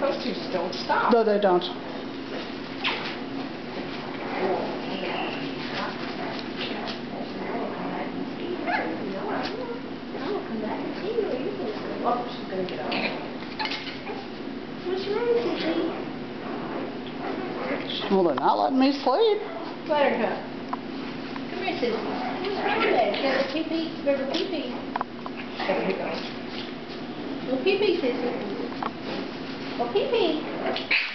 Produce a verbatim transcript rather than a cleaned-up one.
Those two don't stop. No, they don't. Oh, she's gonna get up. What's wrong, Sissy? Well, they're not letting me sleep. Buttercup. Come here, Sissy. What's wrong with that? Got a pee-pee? Remember pee-pee? There we go. Go pee-pee, Sissy. Go pee-pee.